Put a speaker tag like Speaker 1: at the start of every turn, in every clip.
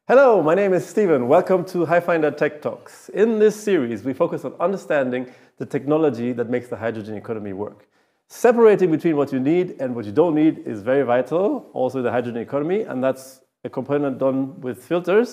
Speaker 1: Hello, my name is Steven. Welcome to Hyfindr Tech Talks. In this series, we focus on understanding the technology that makes the hydrogen economy work. Separating between what you need and what you don't need is very vital, also the hydrogen economy, and that's a component done with filters.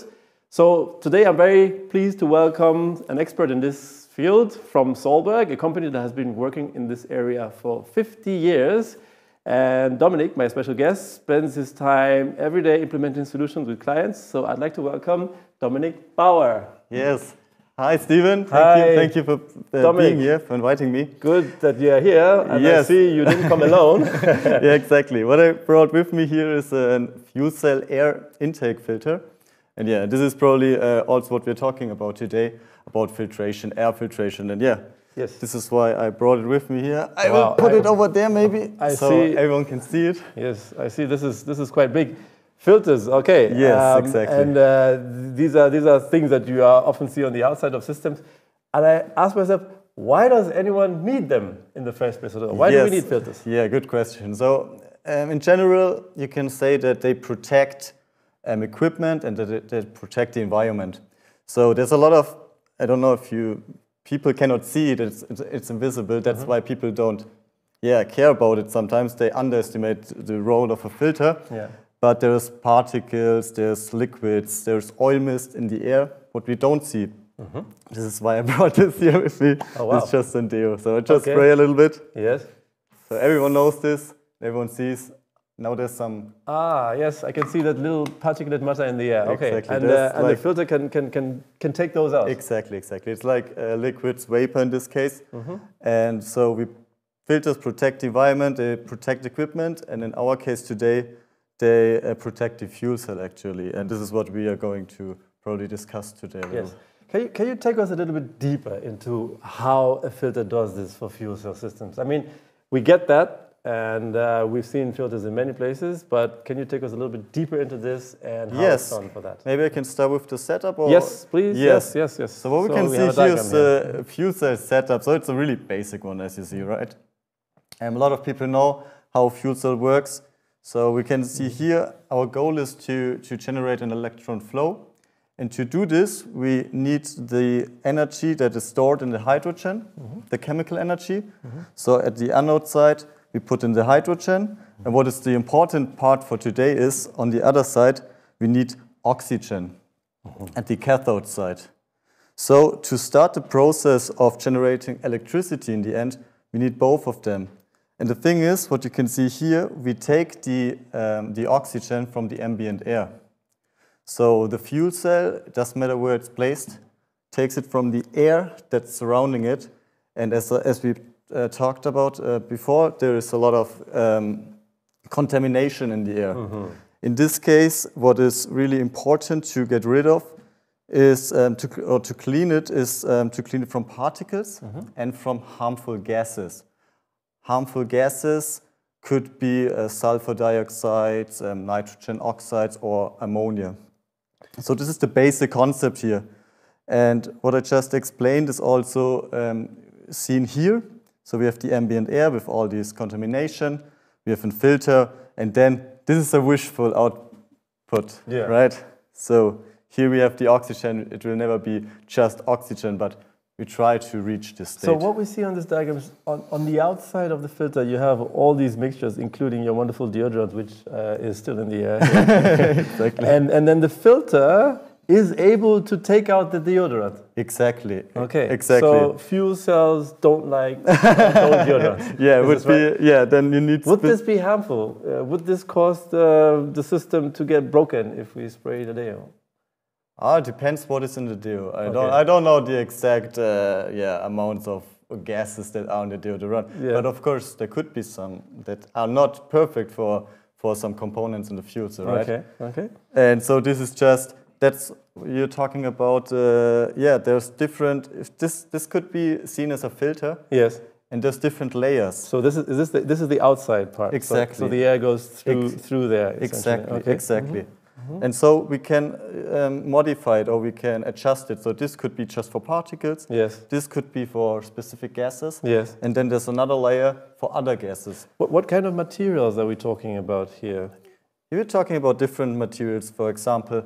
Speaker 1: So today I'm very pleased to welcome an expert in this field from Solberg, a company that has been working in this area for 50 years. And Dominik, my special guest, spends his time every day implementing solutions with clients. So I'd like to welcome Dominik Bauer.
Speaker 2: Yes. Hi, Steven. Thank you for being here, for inviting me.
Speaker 1: Good that you're here. And
Speaker 2: yes.
Speaker 1: I see you didn't come alone.
Speaker 2: Yeah, exactly. What I brought with me here is a fuel cell air intake filter. And yeah, this is probably also what we're talking about today, about filtration, air filtration. And yeah.
Speaker 1: Yes.
Speaker 2: This is why I brought it with me here. I will put it over there maybe, so everyone can see it.
Speaker 1: Yes, I see. This is quite big. Filters, okay.
Speaker 2: Yes, exactly.
Speaker 1: And these are things that you often see on the outside of systems. And I ask myself, why does anyone need them in the first place? Why do we need filters?
Speaker 2: Yeah, good question. So in general, you can say that they protect equipment and that they protect the environment. So there's a lot of, I don't know if people cannot see it, it's invisible. That's why people don't care about it sometimes. They underestimate the role of a filter. Yeah. But there's particles, there's liquids, there's oil mist in the air, what we don't see. This is why I brought this here with me. Oh, wow. It's just a deo. So I just spray a little bit.
Speaker 1: Yes.
Speaker 2: So everyone knows this, everyone sees. Now there's some...
Speaker 1: Ah, yes, I can see that little particulate matter in the air. Okay,
Speaker 2: exactly.
Speaker 1: And like the filter can take those out.
Speaker 2: Exactly. It's like liquids, vapor in this case. And so filters protect the environment, they protect equipment, and in our case today, they protect the fuel cell actually. And this is what we are going to probably discuss today.
Speaker 1: Yes. Can you take us a little bit deeper into how a filter does this for fuel cell systems? I mean, we get that. And we've seen filters in many places, but can you take us a little bit deeper into this and how it's done for that?
Speaker 2: Maybe I can start with the setup? Or
Speaker 1: yes, please. Yes.
Speaker 2: So what we can see here is the fuel cell setup. So it's a really basic one, as you see, right? A lot of people know how fuel cell works. So we can see here, our goal is to generate an electron flow. And to do this, we need the energy that is stored in the hydrogen, the chemical energy. So at the anode side, we put in the hydrogen, and what is the important part for today is, on the other side, we need oxygen at the cathode side. So to start the process of generating electricity in the end, we need both of them. And the thing is, what you can see here, we take the oxygen from the ambient air. So the fuel cell, it doesn't matter where it's placed, takes it from the air that's surrounding it, and as we talked about before, there is a lot of contamination in the air. In this case, what is really important to get rid of is to clean it from particles and from harmful gases. Harmful gases could be sulfur dioxide, nitrogen oxides, or ammonia. So this is the basic concept here. And what I just explained is also seen here. So we have the ambient air with all this contamination, we have a filter, and then this is a wishful output, right? So here we have the oxygen. It will never be just oxygen, but we try to reach this state.
Speaker 1: So what we see on this diagram is on the outside of the filter, you have all these mixtures, including your wonderful deodorant, which is still in the air.
Speaker 2: Exactly.
Speaker 1: And then the filter is able to take out the deodorant.
Speaker 2: Exactly.
Speaker 1: Okay.
Speaker 2: Exactly.
Speaker 1: So fuel cells don't like deodorant.
Speaker 2: Then you need.
Speaker 1: Would this be harmful? Would this cause the system to get broken if we spray the deo?
Speaker 2: It depends what is in the deo. I don't know the exact amounts of gases that are in the deodorant. Yeah. But of course there could be some that are not perfect for some components in the fuel cell, right?
Speaker 1: Okay.
Speaker 2: And so this is just. That's you're talking about. There's different. If this could be seen as a filter.
Speaker 1: Yes.
Speaker 2: And there's different layers.
Speaker 1: So this is the outside part.
Speaker 2: Exactly.
Speaker 1: So the air goes through there.
Speaker 2: Exactly. Okay. Exactly. And so we can modify it or we can adjust it. So this could be just for particles.
Speaker 1: Yes.
Speaker 2: This could be for specific gases.
Speaker 1: Yes.
Speaker 2: And then there's another layer for other gases.
Speaker 1: What kind of materials are we talking about here?
Speaker 2: We're talking about different materials. For example,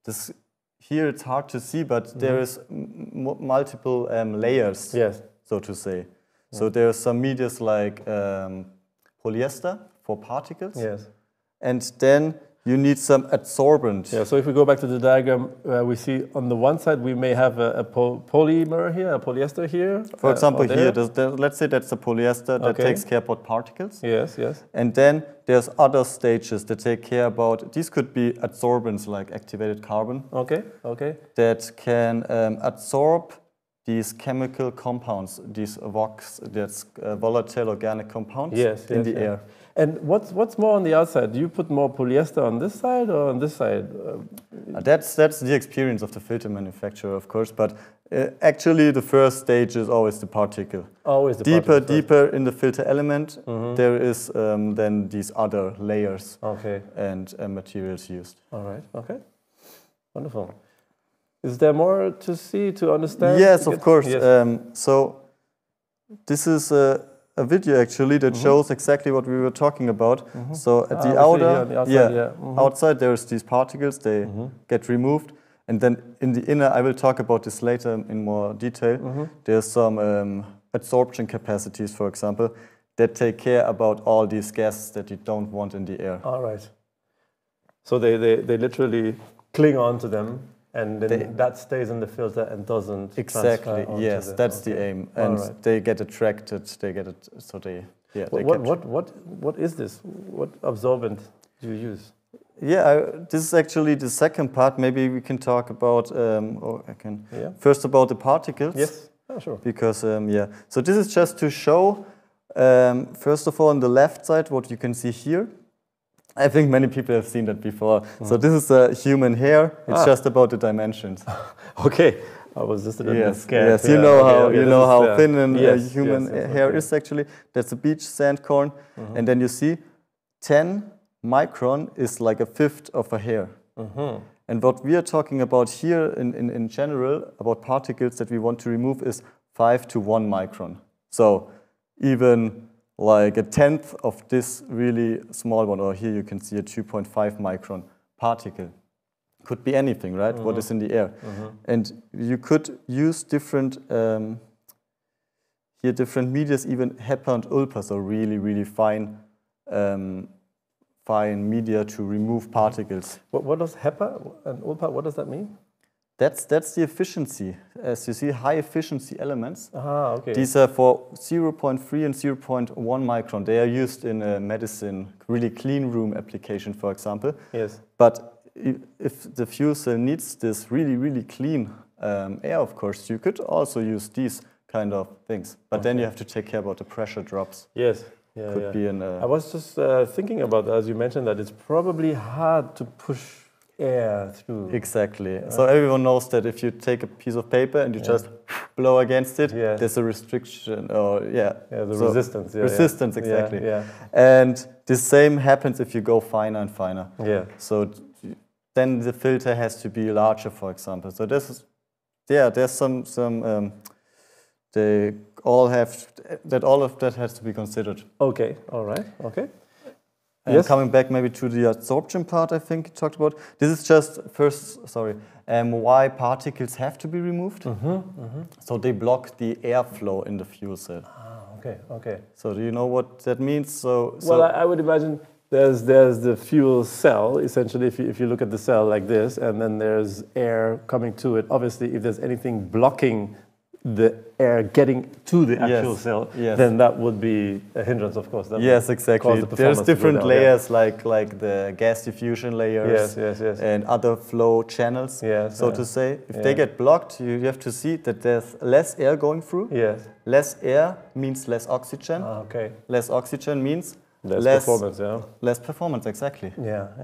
Speaker 2: here it's hard to see, but there is multiple layers, so to say. So there are some medias like polyester for particles.
Speaker 1: Yes.
Speaker 2: And then you need some adsorbent.
Speaker 1: Yeah, so if we go back to the diagram, we see on the one side we may have a polymer here, a polyester here.
Speaker 2: For example, here, let's say that's a polyester that takes care about particles.
Speaker 1: Yes, yes.
Speaker 2: And then there's other stages that take care about, these could be adsorbents like activated carbon.
Speaker 1: Okay, okay.
Speaker 2: That can adsorb these chemical compounds, these VOCs, that's volatile organic compounds in the air.
Speaker 1: And what's more on the outside? Do you put more polyester on this side or on this side?
Speaker 2: That's the experience of the filter manufacturer, of course, but actually the first stage is always the particle.
Speaker 1: Always the
Speaker 2: particle. Deeper in the filter element, there is then these other layers and materials used.
Speaker 1: All right, okay. Wonderful. Is there more to see, to understand?
Speaker 2: Yes, of course. Yes. So this is a video actually that shows exactly what we were talking about. So at the outside there's these particles, they get removed, and then in the inner, I will talk about this later in more detail, there's some adsorption capacities, for example, that take care about all these gases that you don't want in the air.
Speaker 1: All right. So they literally cling on to them, and then that stays in the filter and doesn't
Speaker 2: exactly. Yes, that's the aim, and they get attracted. They get it. So they
Speaker 1: what is this? What absorbent do you use?
Speaker 2: Yeah, this is actually the second part. Maybe we can talk about. First about the particles.
Speaker 1: Yes, sure.
Speaker 2: Because so this is just to show. First of all, on the left side, what you can see here. I think many people have seen that before. So this is a human hair. It's just about the dimensions.
Speaker 1: Okay, I was just a little bit scared.
Speaker 2: Yes, you know how thin a human hair is actually. That's a beach sand corn, and then you see 10 micron is like a fifth of a hair. And what we are talking about here in general about particles that we want to remove is 5 to 1 micron. So even like a tenth of this really small one, or here you can see a 2.5 micron particle. Could be anything, right? What is in the air. And you could use different, different medias, even HEPA and ULPA, so really, really fine media to remove particles.
Speaker 1: What does HEPA and ULPA, what does that mean?
Speaker 2: That's the efficiency. As you see, high efficiency elements. These are for 0.3 and 0.1 micron. They are used in a medicine, really clean room application, for example.
Speaker 1: Yes.
Speaker 2: But if the fuel cell needs this really, really clean air, of course, you could also use these kind of things. But then you have to take care about the pressure drops.
Speaker 1: Yes.
Speaker 2: Could be in
Speaker 1: I was just thinking about, as you mentioned, that it's probably hard to push air through.
Speaker 2: Exactly. So everyone knows that if you take a piece of paper and you just blow against it, there's a restriction, or
Speaker 1: the resistance.
Speaker 2: Resistance, exactly. And the same happens if you go finer and finer. So then the filter has to be larger, for example. So this is, there's some they all have that. All of that has to be considered.
Speaker 1: Okay. All right. Okay.
Speaker 2: And coming back maybe to the adsorption part, I think you talked about. This is just why particles have to be removed. So they block the airflow in the fuel cell.
Speaker 1: Okay.
Speaker 2: So do you know what that means?
Speaker 1: Well, I would imagine there's the fuel cell, essentially, if you look at the cell like this, and then there's air coming to it. Obviously, if there's anything blocking the air getting to the actual cell, then that would be a hindrance, of course.
Speaker 2: Yes, exactly. There's different layers, like the gas diffusion layers and other flow channels, so to say. If they get blocked, you have to see that there's less air going through. Less air means less oxygen. Less oxygen means less performance. Less performance, exactly.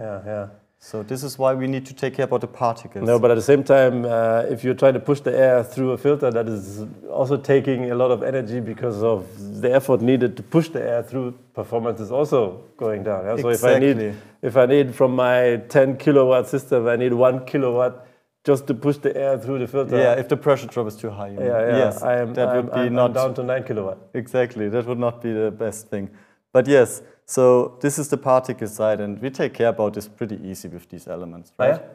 Speaker 2: So this is why we need to take care about the particles.
Speaker 1: No, but at the same time, if you're trying to push the air through a filter, that is also taking a lot of energy because of the effort needed to push the air through. Performance is also going down. So if I need from my 10 kilowatt system, I need 1 kilowatt just to push the air through the filter.
Speaker 2: If the pressure drop is too high.
Speaker 1: Yes, I'm down to 9 kilowatt.
Speaker 2: Exactly, that would not be the best thing. But yes. So this is the particle side, and we take care about this pretty easy with these elements, right?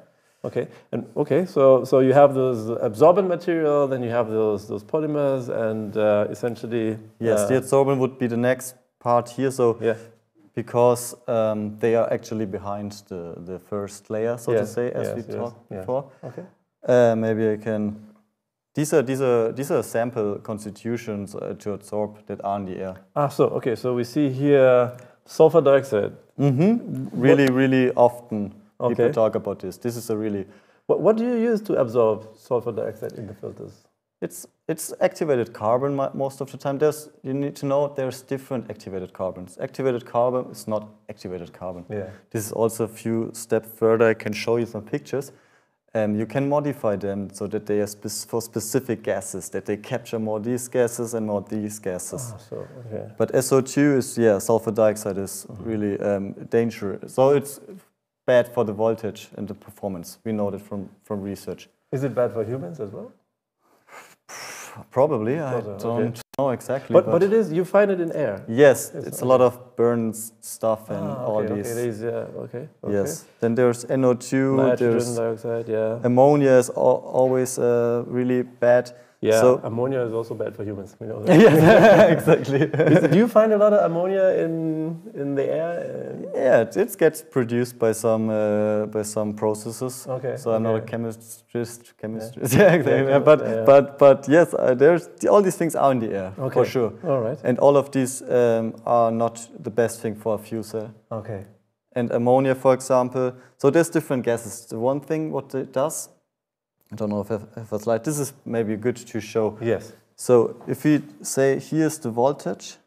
Speaker 1: Okay, and okay, so you have those absorbent material, then you have those polymers, and essentially.
Speaker 2: Yes, the adsorbent would be the next part here. So
Speaker 1: yeah.
Speaker 2: Because they are actually behind the first layer, so to say, as we talked before.
Speaker 1: Okay.
Speaker 2: Maybe I can. These are sample constitutions to adsorb that are in the air.
Speaker 1: Ah, so okay, so we see here sulfur dioxide.
Speaker 2: Really often people talk about this. This is a really.
Speaker 1: What do you use to absorb sulfur dioxide in the filters?
Speaker 2: It's activated carbon most of the time. You need to know there's different activated carbons. Activated carbon is not activated carbon.
Speaker 1: Yeah.
Speaker 2: This is also a few steps further. I can show you some pictures. You can modify them so that they are for specific gases, that they capture more these gases and more these gases.
Speaker 1: Ah, so, okay.
Speaker 2: But SO2 is, sulfur dioxide is really dangerous. So it's bad for the voltage and the performance. We know that from research.
Speaker 1: Is it bad for humans as well?
Speaker 2: Probably, I don't know exactly.
Speaker 1: But it is, you find it in air?
Speaker 2: Yes, it's a lot of burns stuff and all these.
Speaker 1: Okay.
Speaker 2: Yes, then there's NO2,
Speaker 1: nitrogen
Speaker 2: there's
Speaker 1: dioxide,
Speaker 2: ammonia is always really bad.
Speaker 1: Yeah,
Speaker 2: so
Speaker 1: ammonia is also bad for humans. We know that.
Speaker 2: Yeah, exactly.
Speaker 1: Do you find a lot of ammonia in the air?
Speaker 2: Yeah, it gets produced by some processes.
Speaker 1: Okay.
Speaker 2: So I'm not a chemist. Yeah, but yes, there's all these things are in the air for sure.
Speaker 1: All right.
Speaker 2: And all of these are not the best thing for a fuel cell.
Speaker 1: Okay.
Speaker 2: And ammonia, for example. So there's different gases. The one thing what it does. I don't know if I have a slide. This is maybe good to show.
Speaker 1: Yes.
Speaker 2: So if we say here's the voltage.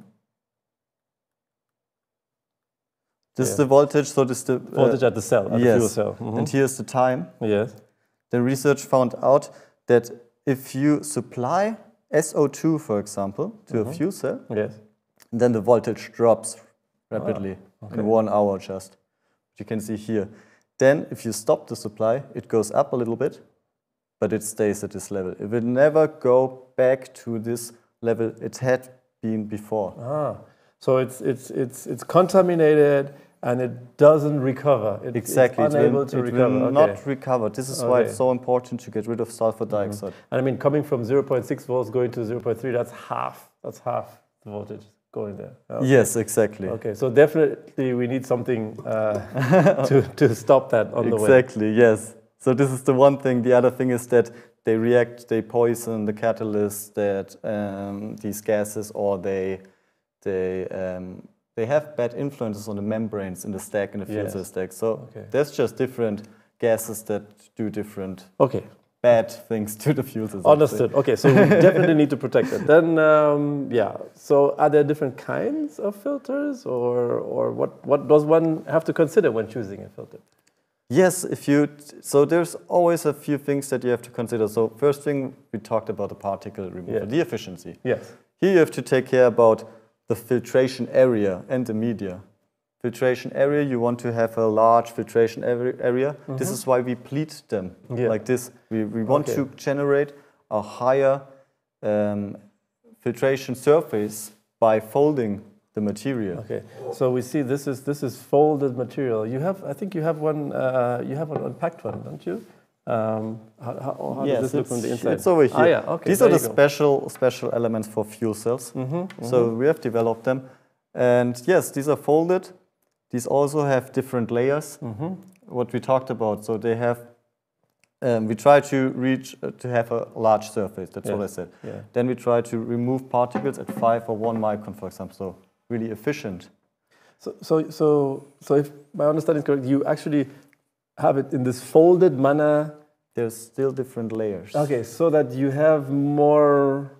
Speaker 2: This is the voltage. So this is the
Speaker 1: voltage at the cell, at the fuel cell.
Speaker 2: And here's the time.
Speaker 1: Yes.
Speaker 2: The research found out that if you supply SO2, for example, to a fuel cell, then the voltage drops rapidly in 1 hour just. You can see here. Then if you stop the supply, it goes up a little bit, but it stays at this level. It will never go back to this level it had been before.
Speaker 1: So it's contaminated and it doesn't recover.
Speaker 2: Exactly.
Speaker 1: It's unable to recover.
Speaker 2: It will not recover. This is why it's so important to get rid of sulfur dioxide.
Speaker 1: And I mean, coming from 0.6 volts going to 0.3, that's half the voltage going there.
Speaker 2: Yes, exactly.
Speaker 1: Okay, so definitely we need something to stop that on the way.
Speaker 2: Exactly, yes. So this is the one thing. The other thing is that they react, they poison the catalyst, that these gases, or they have bad influences on the membranes in the stack, in the fuel cell stack. So there's just different gases that do different bad things to the fuel cell.
Speaker 1: Understood. Okay, so we definitely need to protect it. Then, so are there different kinds of filters, or what does one have to consider when choosing a filter?
Speaker 2: Yes, so there's always a few things that you have to consider. So first thing, we talked about the particle removal, the efficiency.
Speaker 1: Yes.
Speaker 2: Here you have to take care about the filtration area and the media. Filtration area, you want to have a large filtration area. This is why we pleat them like this. We want to generate a higher filtration surface by folding the material.
Speaker 1: Okay, so we see this is folded material. I think you have one unpacked one, don't you? How does this look from the inside?
Speaker 2: It's over here.
Speaker 1: Okay.
Speaker 2: These are the special elements for fuel cells. So we have developed them, and yes, these are folded. These also have different layers. What we talked about. So they have. We try to have a large surface. That's what I said. Then we try to remove particles at 5 or 1 micron, for example. So really efficient.
Speaker 1: So if my understanding is correct, you actually have it in this folded manner.
Speaker 2: There's still different layers.
Speaker 1: Okay, so that you have more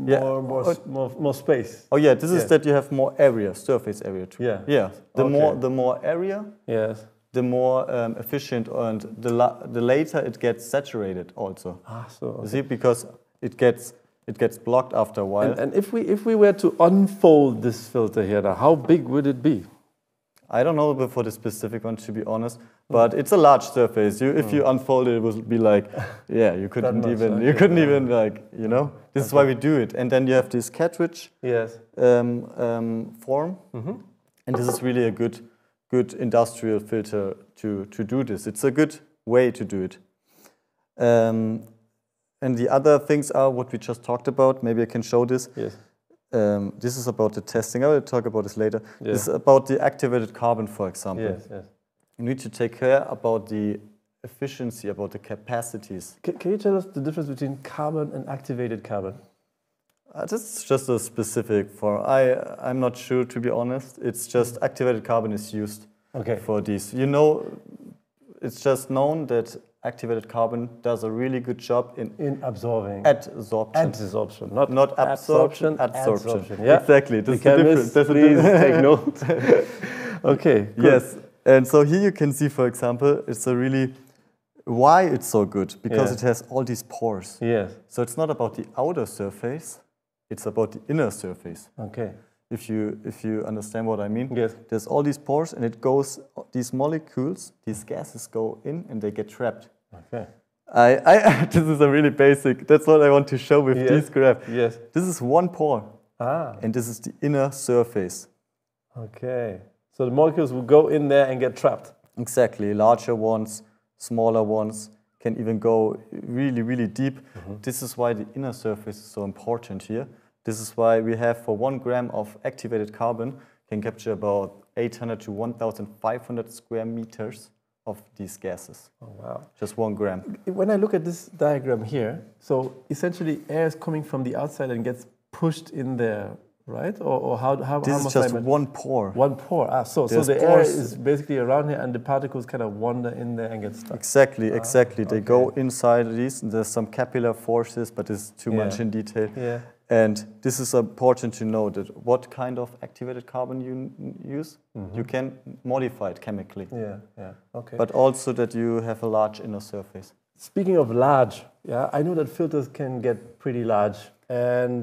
Speaker 1: space.
Speaker 2: Oh yeah, this is that you have more area, surface area too. Yeah. The more area, the more efficient, and the later it gets saturated also. You see, because it gets blocked after a while.
Speaker 1: And if we were to unfold this filter here now, how big would it be?
Speaker 2: I don't know for the specific one, to be honest, but it's a large surface. If you unfold it, it would be like, you couldn't even like, This is why we do it. And then you have this cartridge form, and this is really a good industrial filter to do this. It's a good way to do it. And the other things are what we just talked about. Maybe I can show this.
Speaker 1: Yes.
Speaker 2: This is about the testing. I will talk about this later.
Speaker 1: Yeah.
Speaker 2: This is about the activated carbon, for example.
Speaker 1: Yes, yes.
Speaker 2: You need to take care about the efficiency, about the capacities.
Speaker 1: Can you tell us the difference between carbon and activated carbon?
Speaker 2: This is just a specific for, I'm not sure, to be honest. It's just activated carbon is used for these. You know, it's just known that activated carbon does a really good job in absorbing. Adsorption.
Speaker 1: Adsorption, not
Speaker 2: absorption.
Speaker 1: Adsorption. Yeah.
Speaker 2: Exactly.
Speaker 1: That's the difference. Please take note. Okay. Good.
Speaker 2: Yes. And so here you can see, for example, it's a really why it's so good, because it has all these pores.
Speaker 1: Yes.
Speaker 2: So it's not about the outer surface, it's about the inner surface.
Speaker 1: Okay.
Speaker 2: If you understand what I mean.
Speaker 1: Yes.
Speaker 2: There's all these pores and it goes, these molecules, these gases go in and they get trapped.
Speaker 1: Okay.
Speaker 2: This is a really basic, that's what I want to show with this graph.
Speaker 1: Yes.
Speaker 2: This is one pore. And this is the inner surface.
Speaker 1: Okay. So the molecules will go in there and get trapped.
Speaker 2: Exactly. Larger ones, smaller ones can even go really, really deep. This is why the inner surface is so important here. This is why we have, for 1 gram of activated carbon, can capture about 800 to 1,500 square meters of these gases. Oh, wow. Just 1 gram.
Speaker 1: When I look at this diagram here, so essentially air is coming from the outside and gets pushed in there, right? Or how
Speaker 2: this is just one pore.
Speaker 1: One pore. So the air is basically around here and the particles kind of wander in there and get stuck.
Speaker 2: Exactly, exactly. They go inside these. And there's some capillary forces, but it's too much in detail. Yeah. And this is important to know, that what kind of activated carbon you use, you can modify it chemically. Yeah, yeah, okay. But also that you have a large inner surface.
Speaker 1: Speaking of large, I know that filters can get pretty large. And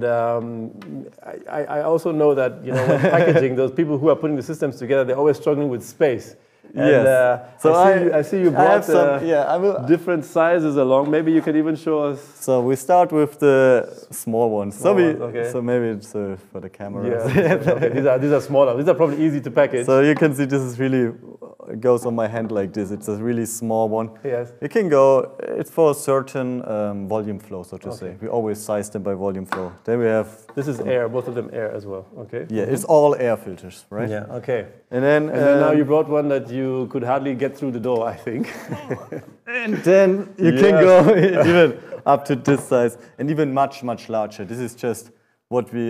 Speaker 1: I also know that, you know, when packaging, those people who are putting the systems together, they're always struggling with space. And,
Speaker 2: yes. So
Speaker 1: I see you brought different sizes along. Maybe you can even show us.
Speaker 2: So we start with the small ones. So maybe it's for the camera.
Speaker 1: Yeah. Okay. These are smaller. These are probably easy to package.
Speaker 2: So you can see this is really, it goes on my hand like this. It's a really small one.
Speaker 1: Yes.
Speaker 2: It can go, it's for a certain volume flow, so to say. We always size them by volume flow. Then we have...
Speaker 1: This is air, both of them air as well, okay?
Speaker 2: Yeah, it's all air filters, right?
Speaker 1: Yeah, okay.
Speaker 2: And then
Speaker 1: now you brought one that you could hardly get through the door, I think.
Speaker 2: And then you can go even up to this size, and even much, much larger. This is just what we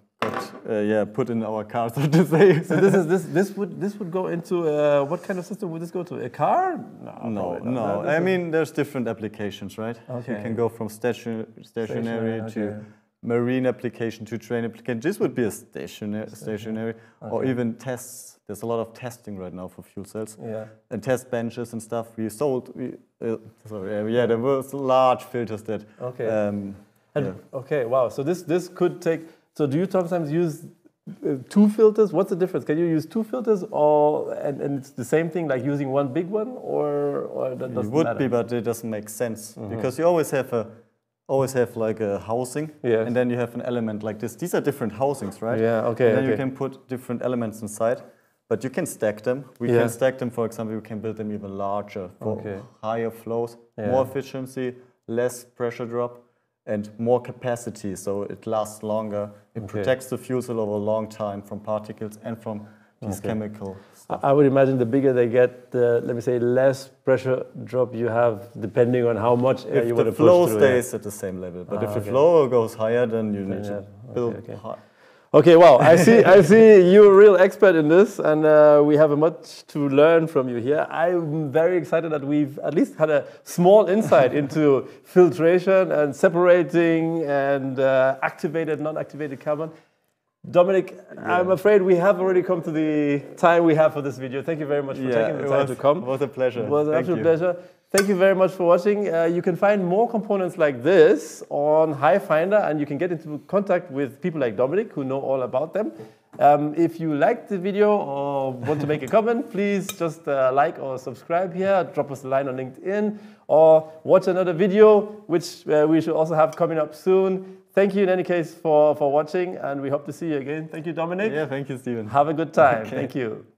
Speaker 2: put in our car, so to say.
Speaker 1: So this would go into what kind of system would this go to? A car?
Speaker 2: No. I mean, there's different applications, right?
Speaker 1: Okay.
Speaker 2: You can go from stationary to marine application to train application. This would be a stationary or even tests. There's a lot of testing right now for fuel cells. Yeah. And test benches and stuff. We sold. There were large filters that.
Speaker 1: Okay. Okay. Wow. So this could take. So do you sometimes use 2 filters? What's the difference? Can you use 2 filters, and it's the same thing like using one big one, or that doesn't matter?
Speaker 2: It would be, but it doesn't make sense because you always have like a housing, and then you have an element like this. These are different housings, right?
Speaker 1: Yeah. Okay.
Speaker 2: And then you can put different elements inside, but you can stack them. We can stack them. For example, we can build them even larger for higher flows, more efficiency, less pressure drop, and more capacity, so it lasts longer. It protects the fuel cell over a long time from particles and from these chemical stuff.
Speaker 1: I would imagine the bigger they get, the, let me say, less pressure drop you have, depending on how much air you want to push through.
Speaker 2: If the flow stays at the same level, but if the flow goes higher, then you need to build high.
Speaker 1: Okay, wow, I see you're a real expert in this, and we have much to learn from you here. I'm very excited that we've at least had a small insight into filtration and separating and activated, non-activated carbon. Dominik, I'm afraid we have already come to the time we have for this video. Thank you very much for taking the time to come.
Speaker 2: It was a pleasure.
Speaker 1: It was an absolute pleasure. Thank you very much for watching. You can find more components like this on Hyfindr, and you can get into contact with people like Dominik who know all about them. If you liked the video or want to make a comment, please just like or subscribe here, drop us a line on LinkedIn, or watch another video, which we should also have coming up soon. Thank you in any case for watching, and we hope to see you again. Thank you, Dominik.
Speaker 2: Yeah, thank you, Steven.
Speaker 1: Have a good time. Thank you.